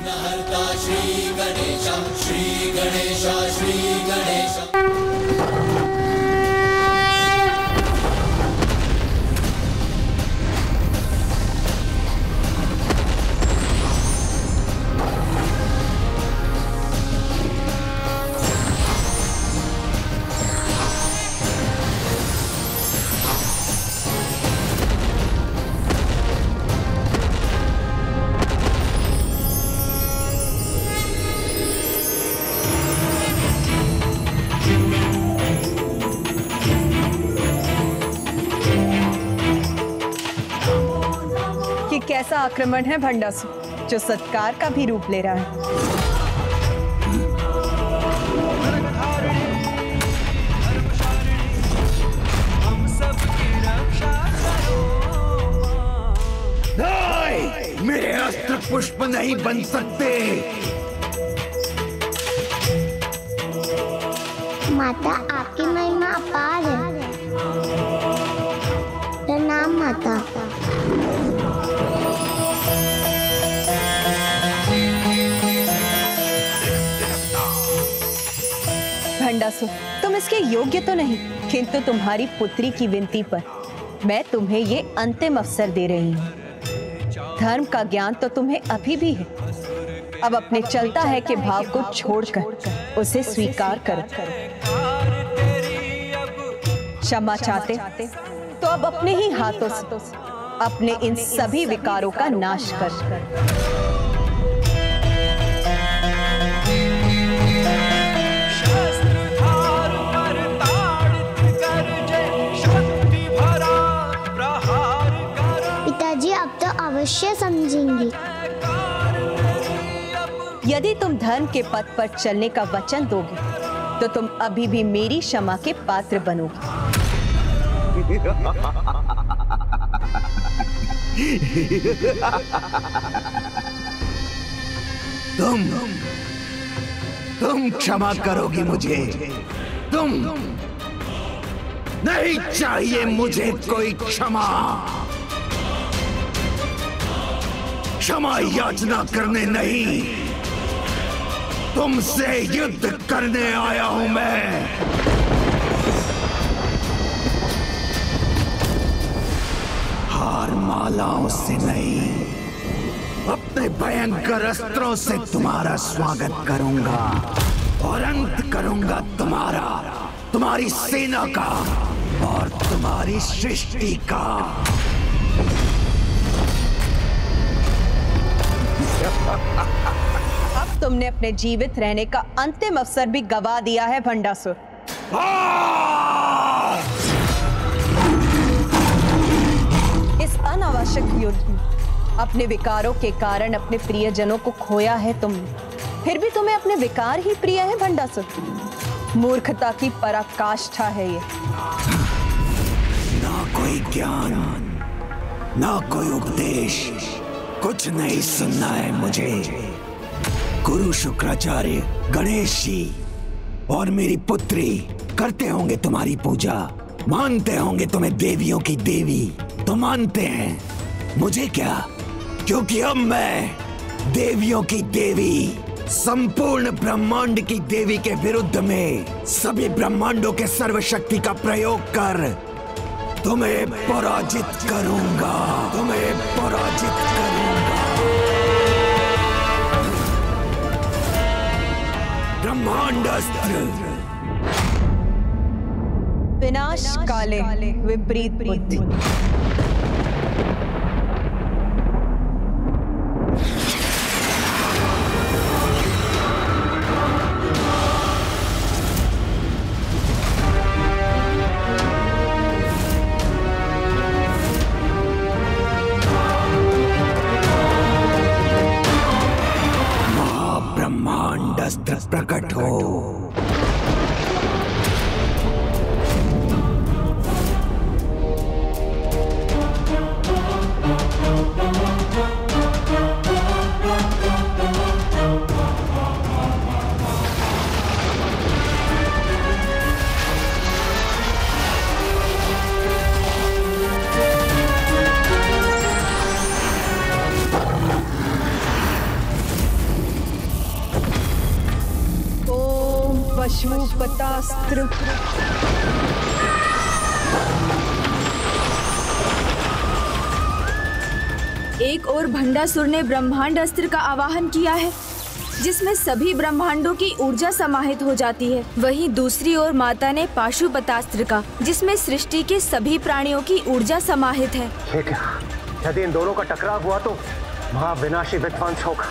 विघ्नहर्ता श्री गणेश, श्री गणेश, श्री गणेश। कैसा आक्रमण है भंडासुर, जो सत्कार का भी रूप ले रहा है। नहीं, मेरे अस्त्र पुष्प नहीं बन सकते। माता, आपकी महिमा अपार है। प्रणाम माता। भंडासुर, तुम इसके योग्य तो नहीं, किंतु तुम्हारी पुत्री की विनती पर मैं तुम्हें ये अंतिम अवसर दे रही हूँ। धर्म का ज्ञान तो तुम्हें अभी भी है, अब अपने चलता है कि भाव को छोड़कर उसे स्वीकार करो। क्षमा चाहते तो अब अपने ही हाथों से अपने इन सभी विकारों का नाश कर। अवश्य समझेंगी। यदि तुम धर्म के पथ पर चलने का वचन दोगे तो तुम अभी भी मेरी क्षमा के पात्र बनोगे। तुम क्षमा करोगी मुझे? तुम नहीं चाहिए मुझे कोई क्षमा। क्षमा याचना करने नहीं, तुमसे युद्ध करने आया हूं मैं। हार मालाओं से नहीं, अपने भयंकर अस्त्रों से तुम्हारा स्वागत करूंगा और अंत करूंगा तुम्हारी सेना का और तुम्हारी सृष्टि का। अब तुमने अपने जीवित रहने का अंतिम अवसर भी गवा दिया है भंडासुर। इस अनावश्यक युद्ध में अपने विकारों के कारण अपने प्रियजनों को खोया है तुमने, फिर भी तुम्हें अपने विकार ही प्रिय है भंडासुर। मूर्खता की पराकाष्ठा है ये। ना कोई ज्ञान, ना कोई उपदेश, कुछ नहीं सुनना है मुझे। गुरु शुक्राचार्य, गणेश जी और मेरी पुत्री करते होंगे तुम्हारी पूजा, मानते होंगे तुम्हें देवियों की देवी, तो मानते हैं। मुझे क्या, क्योंकि अब मैं देवियों की देवी, संपूर्ण ब्रह्मांड की देवी के विरुद्ध में सभी ब्रह्मांडों के सर्वशक्ति का प्रयोग कर तुम्हें पराजित करूंगा, तुम्हें पराजित करूंगा। ब्रह्मांडास्त्र। विनाश काले विपरीत बुद्धि। महाब्रह्मांडास्त्र प्रकट हो। पाशुपतास्त्र। एक और भंडासुर ने ब्रह्मांड अस्त्र का आवाहन किया है, जिसमें सभी ब्रह्मांडों की ऊर्जा समाहित हो जाती है। वहीं दूसरी ओर माता ने पाशुपतास्त्र का, जिसमें सृष्टि के सभी प्राणियों की ऊर्जा समाहित है। ठीक है, यदि इन दोनों का टकराव हुआ तो महाविनाशी विध्वंस होगा।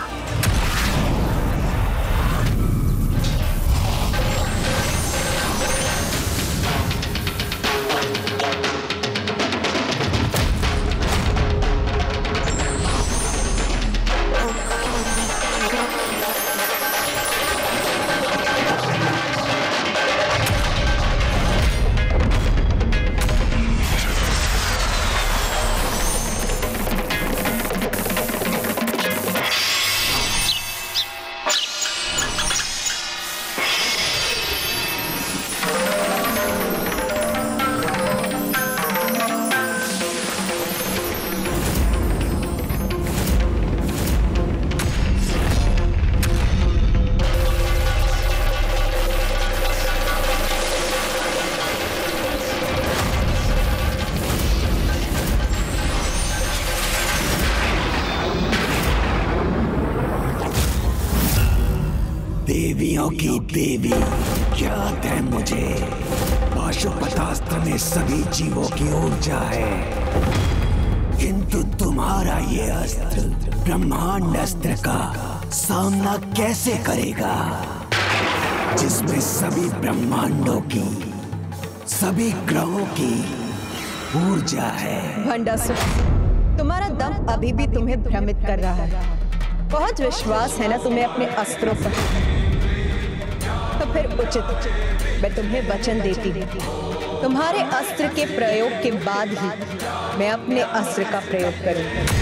देवियों की देवी ज्ञात है मुझे। पाशुपतास्त्र में सभी जीवों की ऊर्जा है, किंतु तुम्हारा ये अस्त्र ब्रह्मांड अस्त्र का सामना कैसे करेगा, जिसमें सभी ब्रह्मांडों की, सभी ग्रहों की ऊर्जा है। भंडासुर, तुम्हारा दम अभी भी तुम्हें भ्रमित कर रहा है। बहुत विश्वास है ना तुम्हें अपने अस्त्रों पर, तो फिर उचित मैं तुम्हें वचन देती हूँ, तुम्हारे अस्त्र के प्रयोग के बाद ही मैं अपने अस्त्र का प्रयोग करूंगी।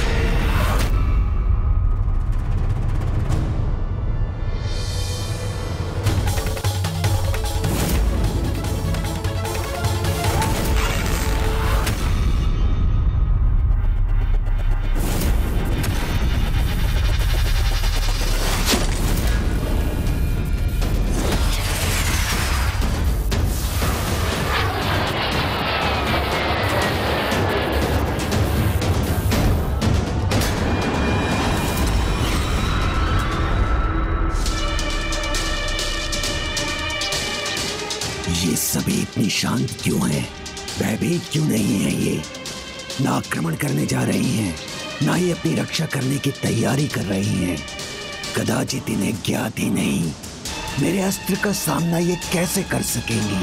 ये सभी इतनी शांत क्यों हैं? भयभीत क्यों नहीं है? ये ना आक्रमण करने जा रही हैं, ना ही अपनी रक्षा करने की तैयारी कर रही हैं। कदाचित इन्हें ज्ञात ही नहीं मेरे अस्त्र का सामना ये कैसे कर सकेंगी।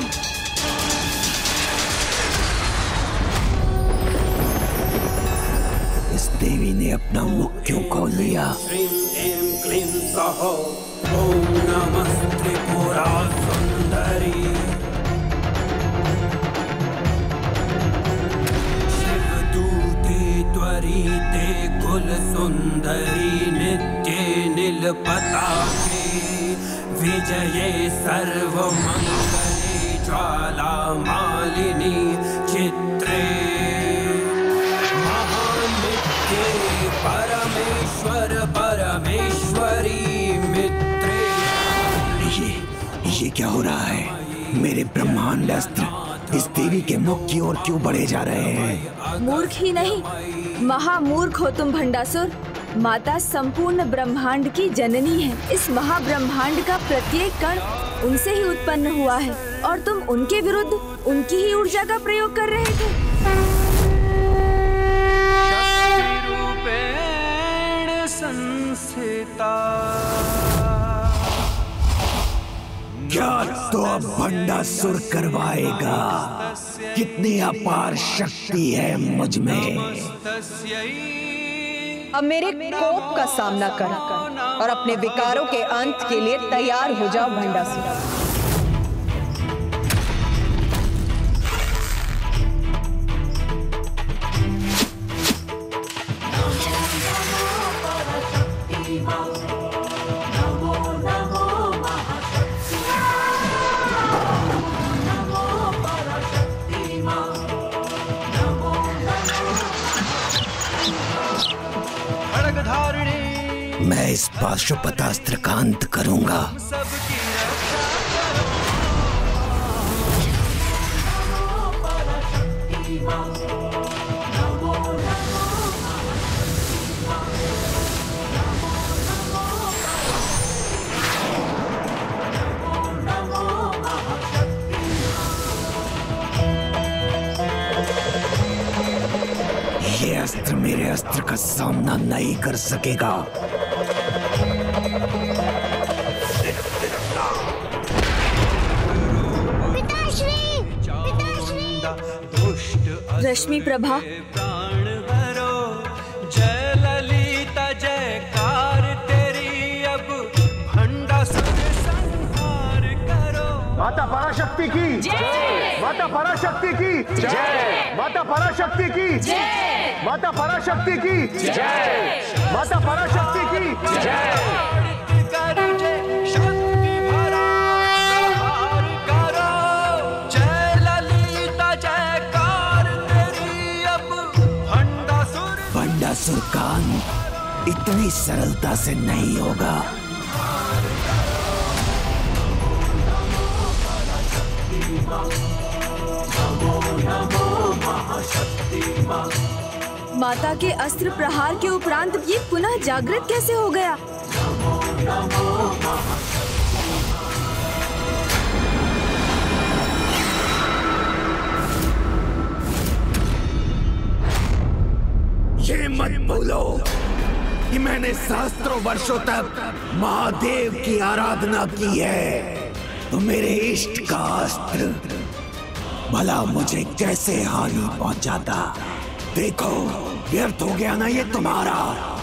इस देवी ने अपना मुख क्यों खोल लिया? श्रीं ऐं क्लीं सौः ॐ नमः त्रिपुरा सुंदरी। त्वरिते कुल सुंदरी नित्ये नीलपताके विजये सर्वमंगले ज्वाला मालिनी चित्रे महानित्ये परमेश्वर परमेश्वरी मित्रे। ये क्या हो रहा है? मेरे ब्रह्मांड अस्त्र इस देवी के मुख की ओर क्यों बढ़े जा रहे हैं? मूर्ख ही नहीं, महामूर्ख हो तुम भंडासुर। माता संपूर्ण ब्रह्मांड की जननी है। इस महाब्रह्मांड का प्रत्येक कण उनसे ही उत्पन्न हुआ है, और तुम उनके विरुद्ध उनकी ही ऊर्जा का प्रयोग कर रहे थे। शक्तिरूपेण संस्थिता। क्या तो अब भंडासुर करवाएगा? कितनी अपार शक्ति है मुझ में। अब मेरे कोप का सामना कर और अपने विकारों के अंत के लिए तैयार हो जाओ भंडासुर। मैं इस पाशुपतास्त्र का अंत करूंगा। ये अस्त्र मेरे अस्त्र का सामना नहीं कर सकेगा। रश्मि प्रभा, प्राण हरो, जय ललिता जयकार तेरी, अब भंडासुर संहार करो। माता पराशक्ति की जय, माता पराशक्ति की जय, माता पराशक्ति की जय, माता पराशक्ति की जय, माता पराशक्ति की जय। भंडासुर का अंत इतनी सरलता से नहीं होगा। माता के अस्त्र प्रहार के उपरांत ये पुनः जागृत कैसे हो गया? ये मत भूलो कि मैंने सहस्त्रों वर्षों तक महादेव की आराधना की है, तो मेरे इष्ट का अस्त्र भला मुझे कैसे हानि पहुंचाता। देखो, व्यर्थ हो गया ना ये तुम्हारा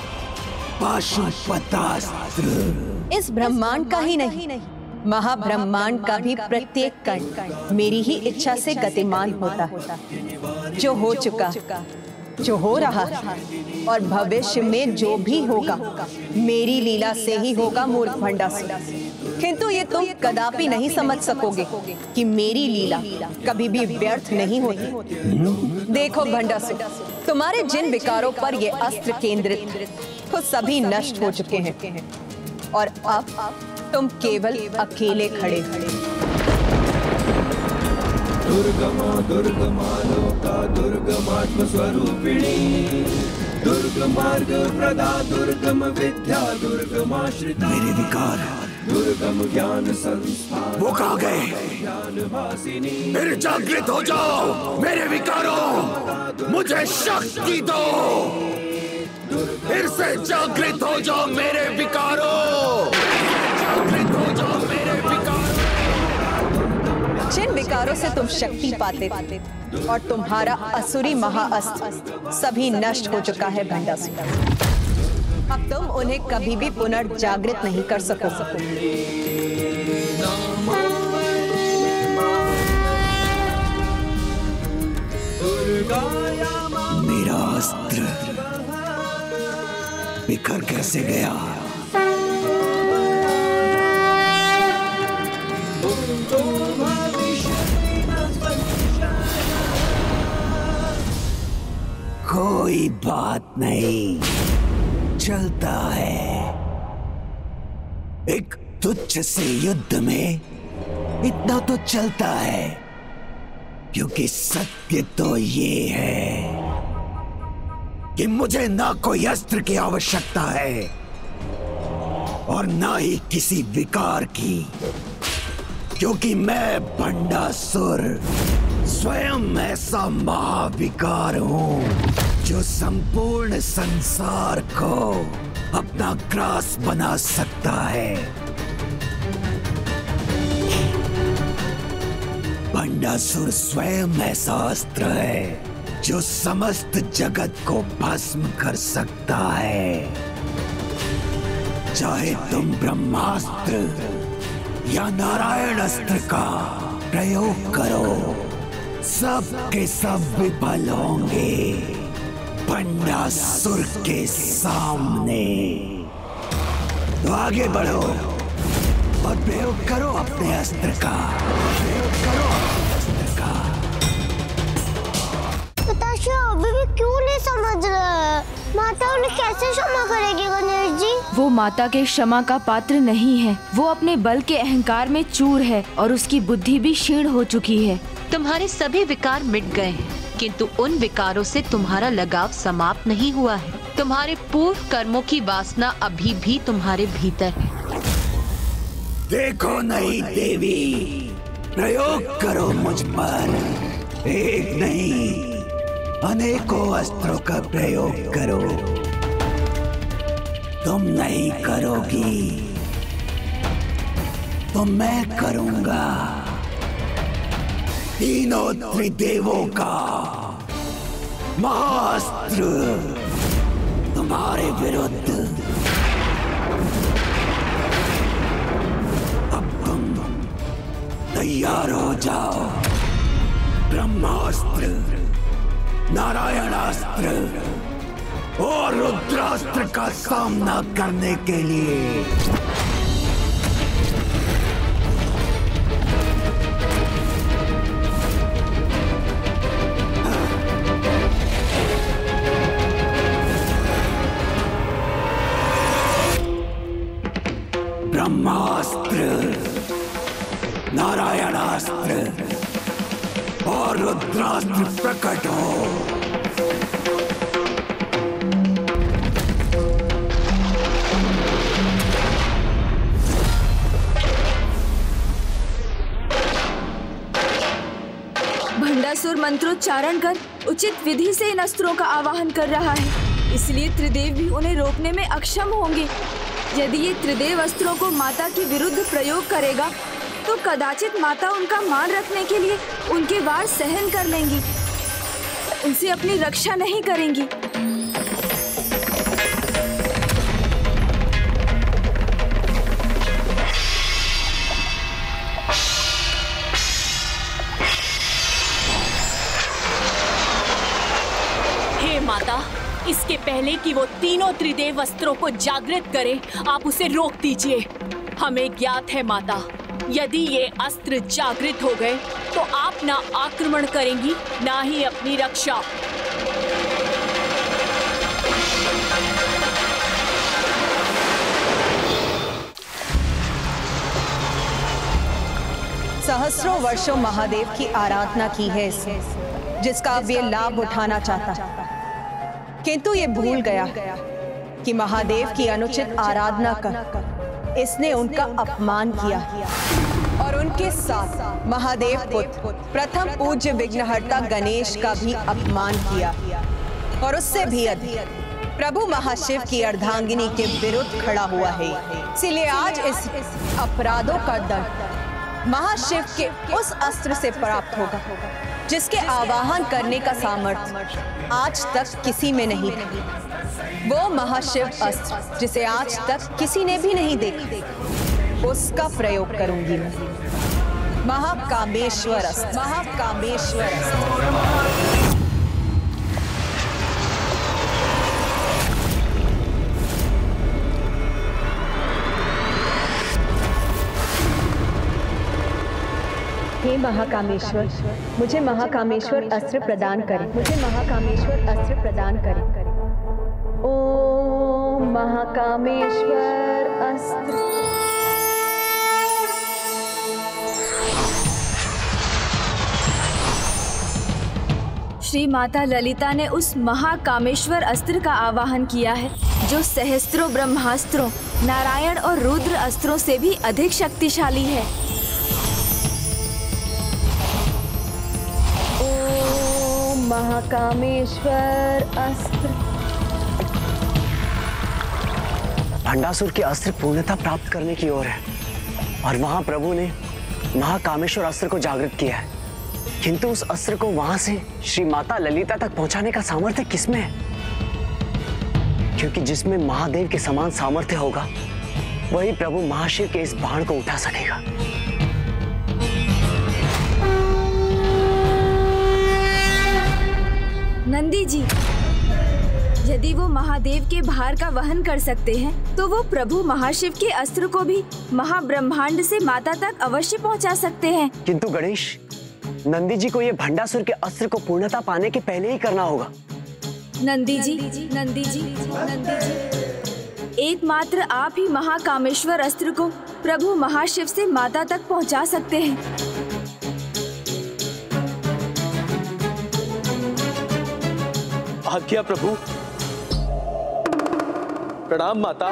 पाशुपतास्त्र। इस ब्रह्मांड का ही नहीं, महाब्रह्मांड का भी प्रत्येक कण मेरी ही इच्छा से गतिमान होता। जो हो चुका, जो हो रहा और भविष्य में जो भी होगा मेरी लीला से ही होगा मूर्ख भंडासुर। किंतु ये तुम कदापि नहीं समझ सकोगे कि मेरी लीला कभी भी व्यर्थ नहीं होती। देखो भंडासुर, तुम्हारे जिन विकारों पर ये अस्त्र केंद्रित वो सभी नष्ट हो चुके हैं और अब तुम केवल अकेले खड़े दुर्गमा दुर्गमा लोका दुर्गमात्म स्वरूपिणी, दुर्गम मार्ग प्रदा दुर्गम विद्या दुर्गमाश्रिता। मेरे विकार, दुर्गम ज्ञान संस्थान, वो कहाँ गए? ज्ञान वासिनी। फिर जागृत हो जाओ मेरे विकारों, मुझे शक्ति दो। फिर से जागृत हो जाओ मेरे विकारों, जागृत हो जाओ मेरे विकारों। जिन विकारों से तुम शक्ति पाते और तुम्हारा असुरी महाअस्त्र सभी नष्ट हो चुका है भंडासुर। अब तुम उन्हें कभी भी पुनर्जागृत नहीं कर सकोगे। मेरा अस्त्र बिखर कैसे गया? कोई बात नहीं, चलता है। एक तुच्छ से युद्ध में इतना तो चलता है, क्योंकि सत्य तो ये है कि मुझे ना कोई अस्त्र की आवश्यकता है और ना ही किसी विकार की, क्योंकि मैं भंडासुर स्वयं ऐसा महाविकार हूं जो संपूर्ण संसार को अपना ग्रास बना सकता है। भंडासुर स्वयं ऐसा अस्त्र है जो समस्त जगत को भस्म कर सकता है। चाहे तुम ब्रह्मास्त्र या नारायण अस्त्र का प्रयोग करो, सब के सब विफल होंगे भंडासुर के सामने। तो आगे बढ़ो और प्रयोग करो अपने अस्त्र का, प्रयोग करो अपने अस्त्र का। पिताश्री अभी भी क्यों नहीं समझ रहे? माता उन्हें कैसे क्षमा करेगी गणेश जी? वो माता के क्षमा का पात्र नहीं है। वो अपने बल के अहंकार में चूर है और उसकी बुद्धि भी क्षीण हो चुकी है। तुम्हारे सभी विकार मिट गए हैं किंतु उन विकारों से तुम्हारा लगाव समाप्त नहीं हुआ है। तुम्हारे पूर्व कर्मों की वासना अभी भी तुम्हारे भीतर है। देखो नहीं देवी, प्रयोग करो मुझ पर। एक नहीं, अनेकों अस्त्रों का प्रयोग करो। तुम नहीं करोगी तो मैं करूंगा। तीनों त्रिदेवों का महाअस्त्र तुम्हारे विरुद्ध। अब तुम तैयार हो जाओ। ब्रह्मास्त्र, नारायणास्त्र और रुद्रास्त्र का सामना करने के लिए। ब्रह्मास्त्र, नारायणास्त्र और रुद्रास्त्र प्रकट हो। भंडासुर मंत्रोच्चारण कर उचित विधि से इन अस्त्रों का आवाहन कर रहा है, इसलिए त्रिदेव भी उन्हें रोकने में अक्षम होंगे। यदि ये त्रिदेव अस्त्रों को माता के विरुद्ध प्रयोग करेगा तो कदाचित माता उनका मान रखने के लिए उनके वार सहन कर लेंगी, उनसे अपनी रक्षा नहीं करेंगी। हे माता, इसके पहले कि वो तीनों त्रिदेव अस्त्रों को जागृत करे, आप उसे रोक दीजिए। हमें ज्ञात है माता, यदि ये अस्त्र जागृत हो गए तो आप ना आक्रमण करेंगी, ना ही अपनी रक्षा। सहस्रों वर्षों महादेव की आराधना की है इसने, जिसका अब ये लाभ उठाना चाहता, किंतु ये भूल गया कि महादेव की अनुचित आराधना कर इसने उनका अपमान किया और उनके साथ महादेव पुत्र प्रथम पूज्य विघ्नहर्ता गणेश का भी अपमान किया और उससे भी अधिक प्रभु महाशिव की अर्धांगिनी के विरुद्ध खड़ा हुआ है। इसीलिए आज इस अपराधों का दंड महाशिव के उस अस्त्र से प्राप्त होगा जिसके आवाहन करने का सामर्थ्य आज तक किसी में नहीं था। वो महाशिव अस्त्र जिसे आज तक किसी ने भी नहीं देखा, उसका प्रयोग करूंगी मैं। महाकामेश्वर अस्त्र, महाकामेश्वर अस्त्र। हे महाकामेश्वर, मुझे महाकामेश्वर अस्त्र प्रदान करें, मुझे महाकामेश्वर अस्त्र प्रदान करें। ओम महाकामेश्वर अस्त्र। श्री माता ललिता ने उस महाकामेश्वर अस्त्र का आवाहन किया है, जो सहस्त्रों ब्रह्मास्त्रों, नारायण और रुद्र अस्त्रों से भी अधिक शक्तिशाली है। महाकामेश्वर अस्त्र। भंडासुर के अस्त्र पूर्णता प्राप्त करने की ओर है और वहां प्रभु ने महाकामेश्वर अस्त्र को जागृत किया है, किंतु उस अस्त्र को वहां से श्री माता ललिता तक पहुंचाने का सामर्थ्य किसमें है? क्योंकि जिसमें महादेव के समान सामर्थ्य होगा वही प्रभु महाशिव के इस बाण को उठा सकेगा। नंदी जी, यदि वो महादेव के भार का वहन कर सकते हैं तो वो प्रभु महाशिव के अस्त्र को भी महाब्रह्मांड से माता तक अवश्य पहुंचा सकते हैं। किंतु गणेश, नंदी जी को ये भंडासुर के अस्त्र को पूर्णता पाने के पहले ही करना होगा। नंदी जी, नंदी जी, नंदी जी, एकमात्र आप ही महाकामेश्वर अस्त्र को प्रभु महाशिव से माता तक पहुंचा सकते हैं। आज्ञा प्रभु। प्रणाम माता।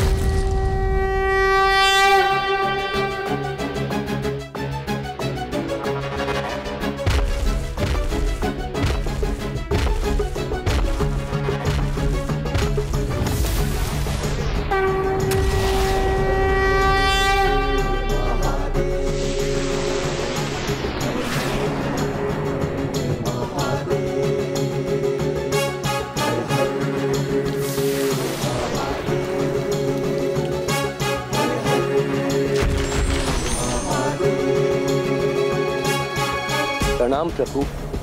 प्रणाम प्रभु।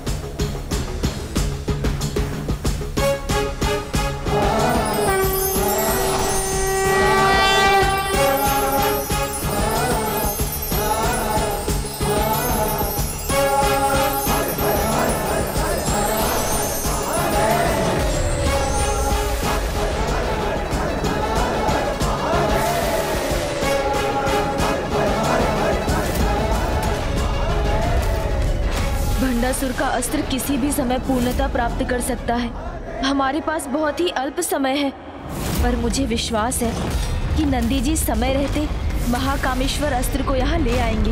भंडासुर का अस्त्र किसी भी समय पूर्णता प्राप्त कर सकता है। हमारे पास बहुत ही अल्प समय है, पर मुझे विश्वास है कि नंदी जी समय रहते महाकामेश्वर अस्त्र को यहाँ ले आएंगे।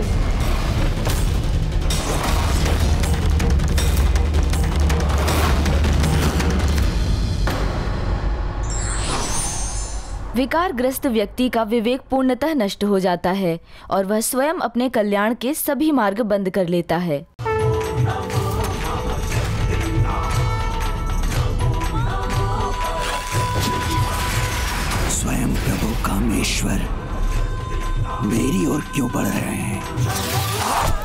विकारग्रस्त व्यक्ति का विवेक पूर्णतः नष्ट हो जाता है और वह स्वयं अपने कल्याण के सभी मार्ग बंद कर लेता है। स्वयं प्रभु कामेश्वर मेरी ओर क्यों बढ़ रहे हैं?